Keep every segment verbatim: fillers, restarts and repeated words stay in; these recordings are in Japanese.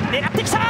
狙ってきた。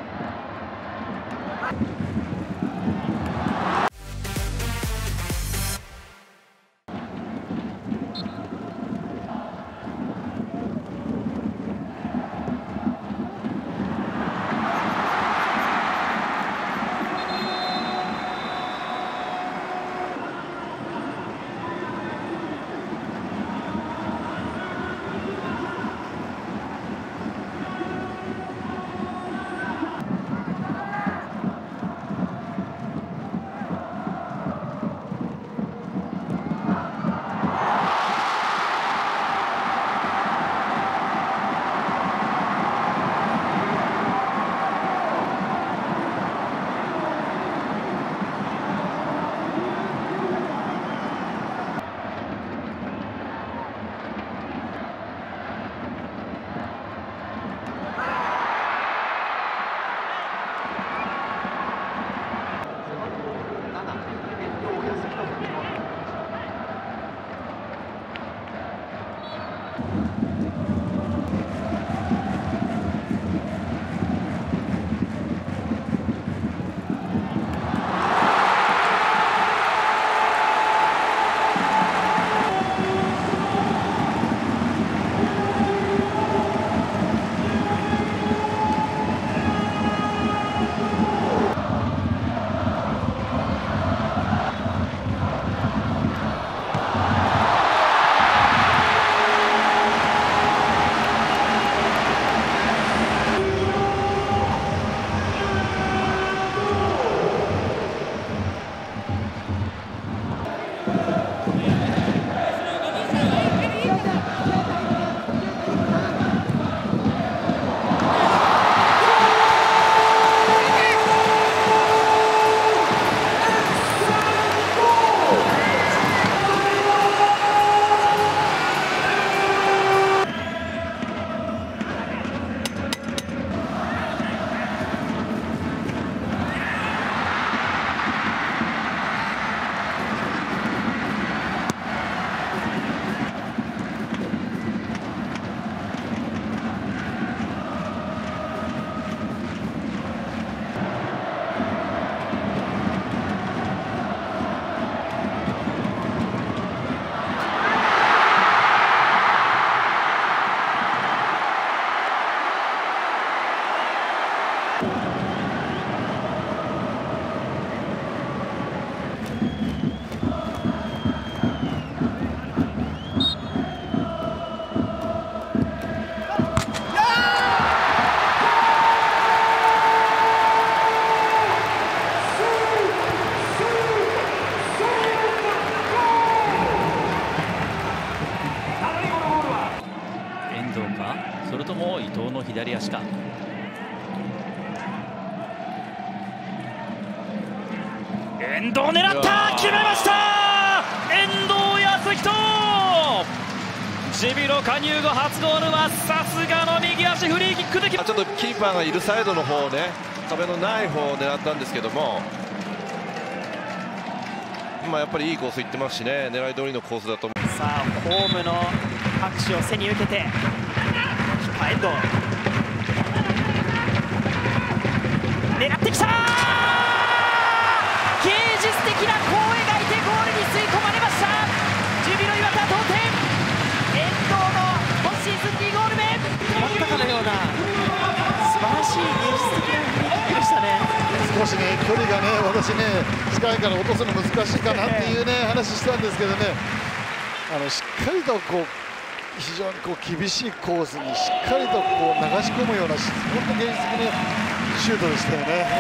それとも伊藤の左足か。遠藤狙った、決めました。遠藤康人、ジュビロ加入後初ゴールはさすがの右足フリーキックで決まった。 ちょっとキーパーがいるサイドの方ね、壁のない方を狙ったんですけども、まあやっぱりいいコース行ってますしね、狙い通りのコースだと思う。 さあホームの拍手を背に受けて遠藤狙ってきた。芸術的な弧を描いてゴールに吸い込まれました。ジュビロ磐田同点。遠藤の今シーズンにゴール目。止まったかのような素晴らしい芸術的なフリーキックでしたね。 少しね距離がね私ね近いから落とすの難しいかなっていうね話したんですけどね、あのしっかりとこう非常にこう厳しいコースにしっかりとこう流し込むような本当に芸術的なシュートでしたよね。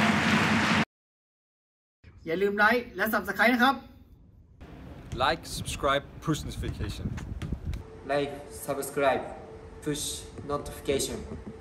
อย่าลืมไลค์และ ซับสไครบ์ นะครับ Like, subscribe, push notification. Like, subscribe, push notification.